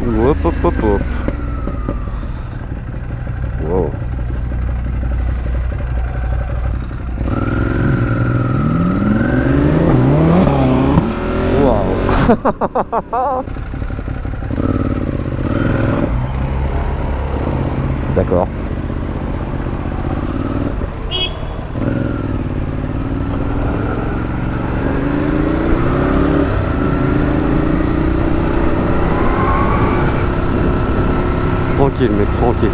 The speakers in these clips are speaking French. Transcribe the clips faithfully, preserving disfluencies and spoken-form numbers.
Hop hop hop hop. Wow. Wow. D'accord. Tranquille mec, tranquille.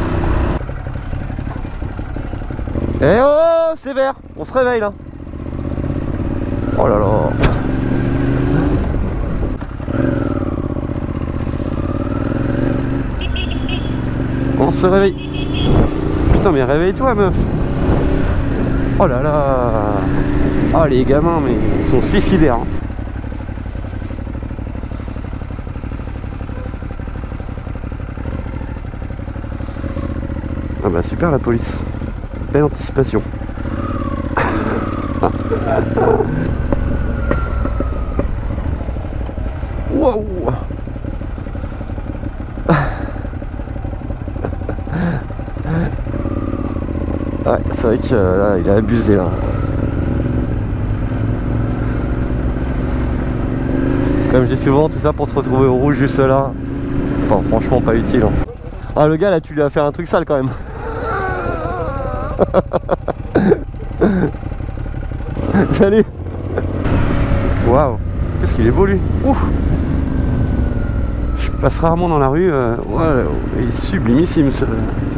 Eh oh, c'est vert. On se réveille là. Oh là là. On se réveille. Putain mais réveille-toi meuf. Oh là là. Ah les gamins mais ils sont suicidaires hein. Ah bah super la police. Belle anticipation. Waouh. Ouais, c'est vrai que euh, là, il a abusé là. Comme je dis souvent, tout ça pour se retrouver au rouge juste là. Enfin, franchement, pas utile. Hein. Ah, le gars là, tu lui as fait un truc sale quand même. Salut. Waouh. Qu'est-ce qu'il est beau lui. Ouf. Je passe rarement dans la rue. Euh, ouais, il est sublimissime ce...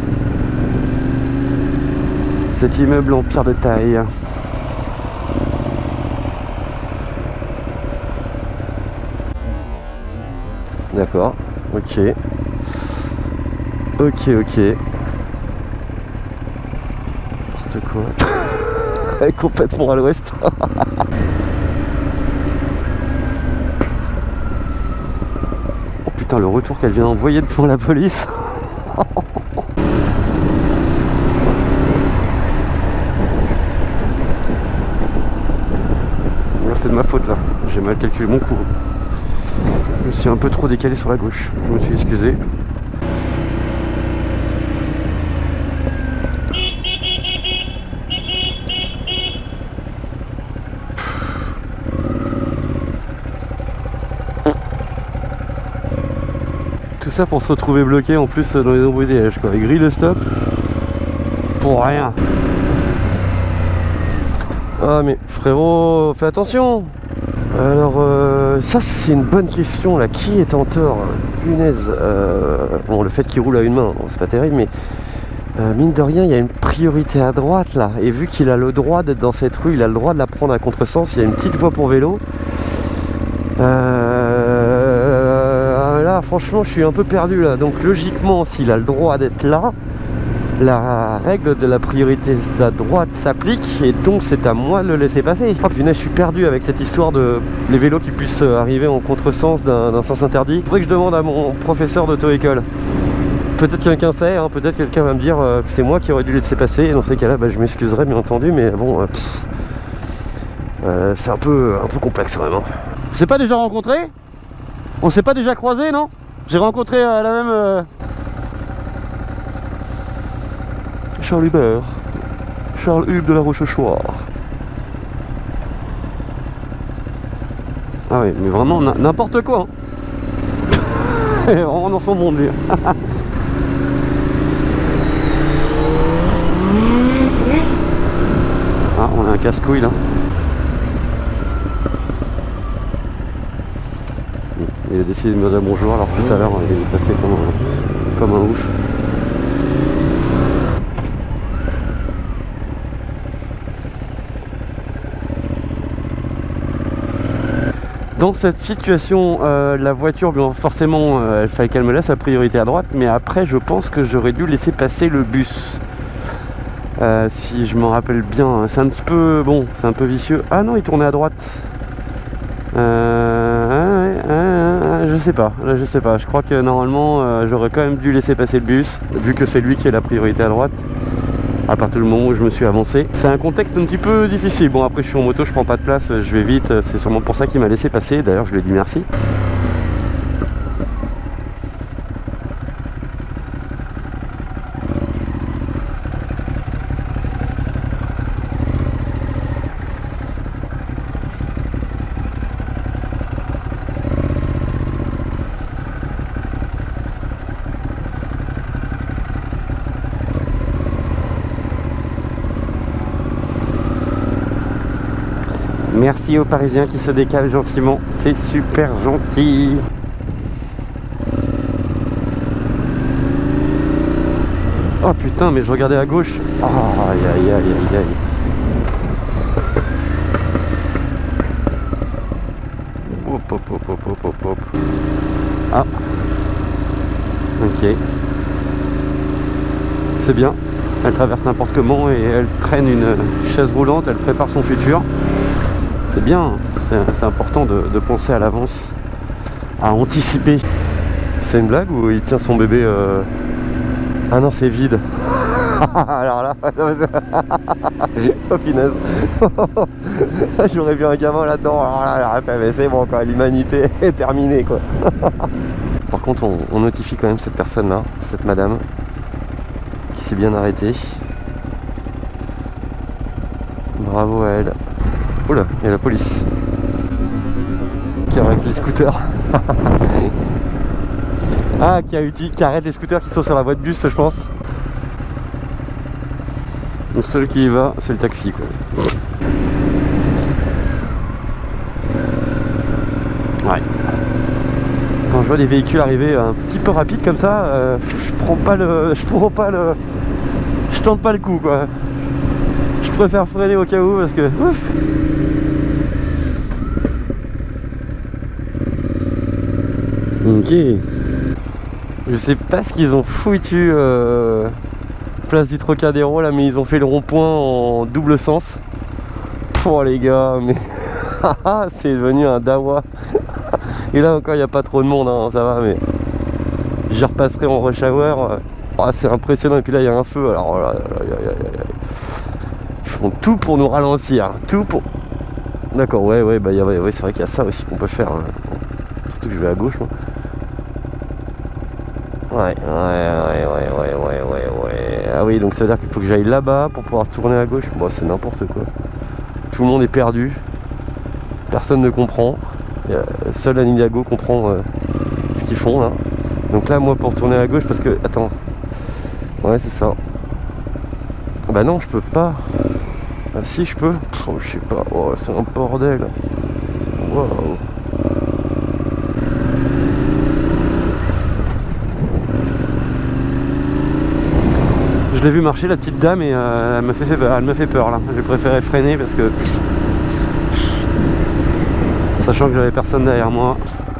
cet immeuble en pierre de taille. D'accord, ok. Ok, ok. N'importe quoi. Elle est complètement à l'ouest. Oh putain, le retour qu'elle vient d'envoyer devant la police. C'est de ma faute là, j'ai mal calculé mon coup. Je me suis un peu trop décalé sur la gauche, je me suis excusé. Tout ça pour se retrouver bloqué en plus dans les embouteillages quoi, grille le stop pour rien. Ah mais frérot, fais attention. Alors euh, ça c'est une bonne question là, qui est en tort? Punaise. euh, Bon, le fait qu'il roule à une main, bon, c'est pas terrible, mais euh, mine de rien il y a une priorité à droite là. Et vu qu'il a le droit d'être dans cette rue, il a le droit de la prendre à contresens. Il y a une petite voie pour vélo. euh, Là franchement je suis un peu perdu là. Donc logiquement s'il a le droit d'être là, la règle de la priorité à droite s'applique et donc c'est à moi de le laisser passer. Oh punaise, je suis perdu avec cette histoire de les vélos qui puissent arriver en contresens d'un sens interdit. Il faudrait que je demande à mon professeur d'auto-école. Peut-être quelqu'un sait, hein, peut-être quelqu'un va me dire euh, que c'est moi qui aurais dû laisser passer. Et dans ces cas-là, bah, je m'excuserai bien entendu, mais bon, euh, euh, c'est un peu, un peu complexe quand même. Hein. On s'est pas déjà rencontré? On s'est pas déjà croisé, non? J'ai rencontré euh, la même... Euh... Charles Hubert, Charles Hub de la Rochechouart. Ah oui, mais vraiment n'importe quoi. Hein. Vraiment dans son monde lui. Ah, on a un casse-couille là. Il a décidé de me dire bonjour alors tout à l'heure il est passé comme un, comme un ouf. Dans cette situation, euh, la voiture, bien forcément, euh, il fallait qu'elle me laisse la priorité à droite, mais après, je pense que j'aurais dû laisser passer le bus. Euh, si je m'en rappelle bien, c'est un petit peu, bon, c'est un peu vicieux. Ah non, il tournait à droite. Euh, ah, ah, ah, je sais pas, je sais pas. Je crois que normalement, euh, j'aurais quand même dû laisser passer le bus, vu que c'est lui qui est la priorité à droite. À partir du moment où je me suis avancé, c'est un contexte un petit peu difficile. Bon, après je suis en moto, je prends pas de place, je vais vite, c'est sûrement pour ça qu'il m'a laissé passer. D'ailleurs je lui ai dit merci. Merci aux Parisiens qui se décalent gentiment, c'est super gentil. Oh putain, mais je regardais à gauche. Oh, aïe aïe aïe aïe aïe. Hop hop hop hop hop hop hop. Ah. Ok. C'est bien. Elle traverse n'importe comment et elle traîne une chaise roulante, elle prépare son futur. C'est bien, c'est important de, de penser à l'avance, à anticiper. C'est une blague ou il tient son bébé euh... Ah non, c'est vide. Alors là, oh finesse. J'aurais vu un gamin là-dedans. Alors là, mais c'est bon quoi, l'humanité est terminée quoi. Par contre, on, on notifie quand même cette personne-là, cette madame, qui s'est bien arrêtée. Bravo à elle. Oula, il y a la police qui arrête les scooters. Ah, qui, a uti, qui arrête les scooters qui sont sur la voie de bus, je pense. Le seul qui y va, c'est le taxi, quoi. Ouais. Quand je vois des véhicules arriver un petit peu rapides comme ça, euh, je prends pas le, je prends pas le, je tente pas le coup, quoi. Je préfère freiner au cas où parce que. Ouf. Ok. Je sais pas ce qu'ils ont foutu euh, place du Trocadéro là, mais ils ont fait le rond-point en double sens. Pour les gars, mais c'est devenu un dawa. Et là encore il n'y a pas trop de monde, hein, ça va, mais j'y repasserai en rush hour. Oh, c'est impressionnant, et puis là il y a un feu, alors là, là, là, là, là, là. Ils font tout pour nous ralentir, tout pour... D'accord, ouais, ouais, bah, ouais, ouais c'est vrai qu'il y a ça aussi qu'on peut faire. Hein. Surtout que je vais à gauche, moi. Ouais, ouais, ouais, ouais, ouais, ouais, ouais, ouais. Ah oui, donc ça veut dire qu'il faut que j'aille là-bas pour pouvoir tourner à gauche. Bon, c'est n'importe quoi. Tout le monde est perdu. Personne ne comprend. Seul Anidago comprend euh, ce qu'ils font là. Donc là, moi, pour tourner à gauche, parce que... Attends. Ouais, c'est ça. Bah non, je peux pas. Ah si, je peux. Oh, je sais pas. Oh, c'est un bordel. Waouh. Je l'ai vu marcher la petite dame et euh, elle me fait, elle me fait peur là. J'ai préféré freiner parce que sachant que j'avais personne derrière moi.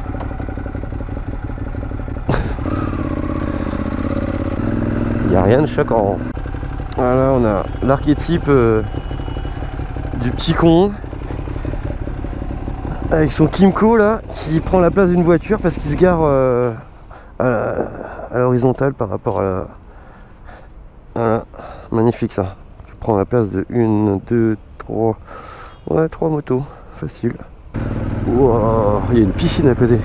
Il n'y a rien de choquant. Voilà, on a l'archétype euh, du petit con avec son Kimco là qui prend la place d'une voiture parce qu'il se gare euh, à l'horizontale par rapport à la... Voilà, magnifique ça. Je prends la place de une, deux, trois, ouais, trois motos, facile. Wow, il y a une piscine à côté.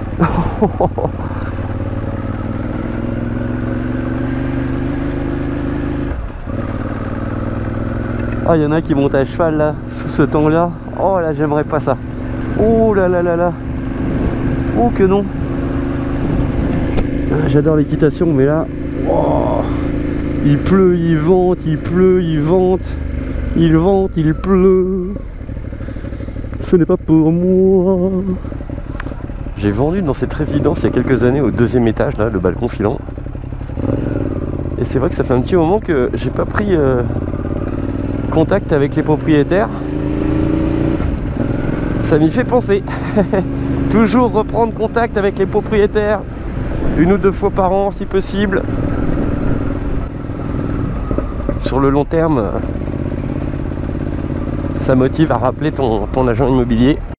Ah, il y en a qui montent à cheval là, sous ce temps-là. Oh là, j'aimerais pas ça. Oh là là là là. Oh que non. J'adore l'équitation, mais là, wow. Il pleut, il vente, il pleut, il vente, il vente, il pleut. Ce n'est pas pour moi. J'ai vendu dans cette résidence il y a quelques années au deuxième étage, là, le balcon filant. Et c'est vrai que ça fait un petit moment que j'ai pas pris euh, contact avec les propriétaires. Ça m'y fait penser. Toujours reprendre contact avec les propriétaires, une ou deux fois par an si possible. Sur le long terme, ça motive à rappeler ton, ton agent immobilier.